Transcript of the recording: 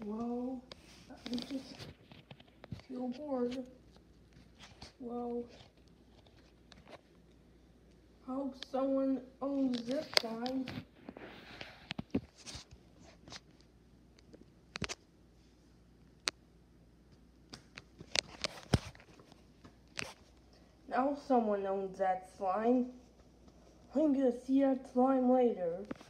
Well, I just feel bored. Well, I hope someone owns this sign. Now someone owns that slime. I'm gonna see that slime later.